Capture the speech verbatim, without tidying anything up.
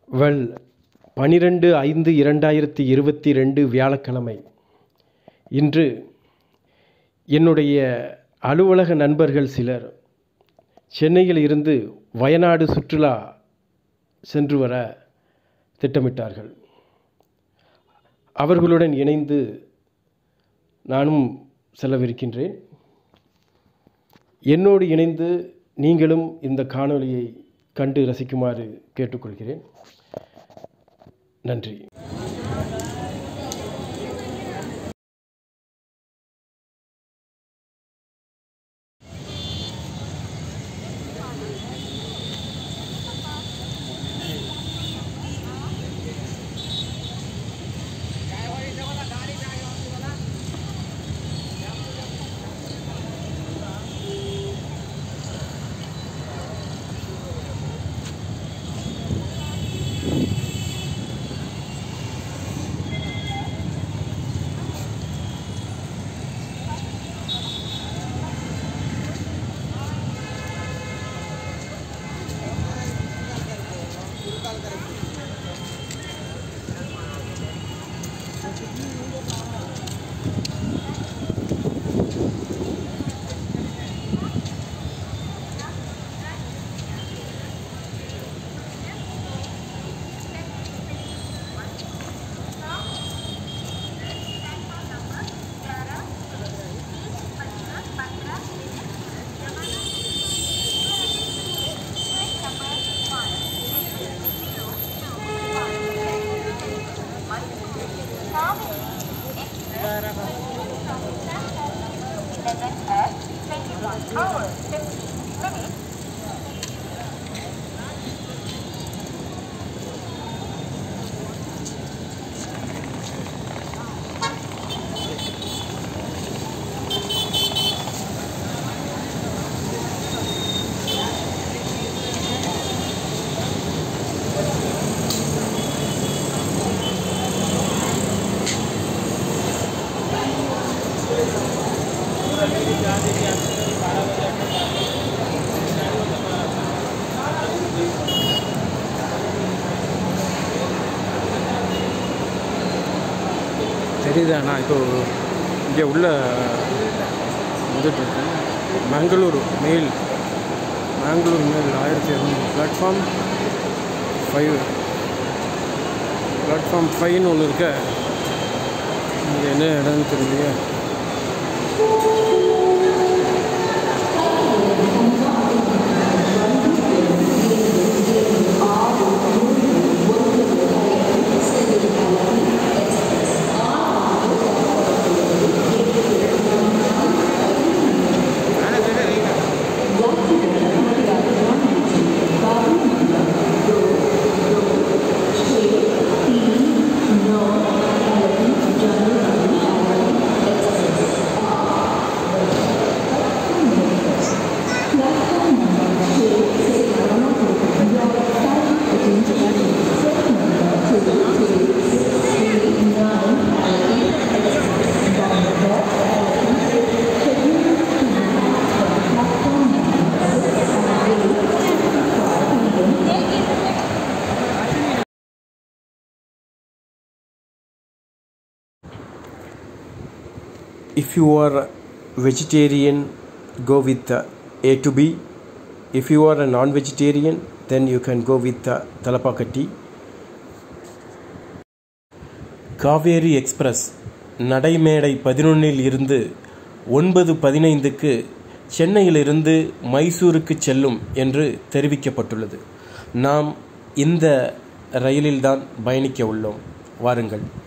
Well பனிரெண்டு ஐந்து இரண்டாயிரத்தி இருபத்தி ரெண்டு வியாழக்கிழமை இன்று என்னுடைய அலுவலக நண்பர்கள் சிலர் சென்னையில் இருந்து வயநாடு சுற்றுலா சென்று வர திட்டமிட்டார்கள். அவர்களுடன் இணைந்து நானும் செல்லவிருக்கின்றேன். என்னோடு இணைந்து நீங்களும் இந்த காணொளியை கண்டு ரசிக்குமாறு கேட்டுக்கொள்கிறேன். நன்றி. தெரியுதாண்ணா? இப்போ இங்கே உள்ள வந்துட்டுருக்கேன். மேங்களூர் மெயில் மேங்களூர் மெயில் ஆயிரத்தி இரநூறு பிளாட்ஃபார்ம் ஃபைவ் பிளாட்ஃபார்ம் ஃபைவ்னு ஒன்று இருக்க. இங்கே என்ன இடம்னு தெரியலையே. If you are vegetarian, go with uh, A to B. If you are a non-vegetarian, then you can go with uh, Talapakatti. Kavery Express நடைமேடை பதினொன்றில் இருந்து ஒன்பது பதினைந்துக்கு சென்னையிலிருந்து மைசூருக்கு செல்லும் என்று தெரிவிக்கப்பட்டுள்ளது. நாம் இந்த ரயிலில்தான் பயணிக்க உள்ளோம். வாருங்கள்.